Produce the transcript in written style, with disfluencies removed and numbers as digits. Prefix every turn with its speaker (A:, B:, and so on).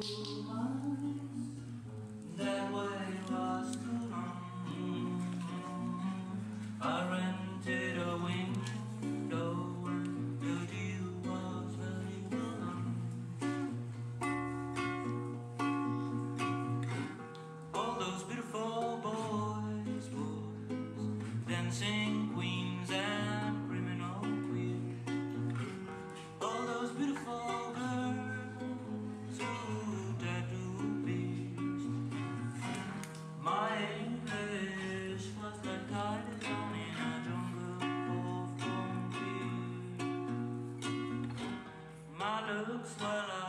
A: That way was too long. I rented a window and the deal was very well done. All those beautiful boys, dancing queens and criminal queers. All those beautiful girls who tattoo beards. My English was like tied down in a jungle of concrete. My looks were like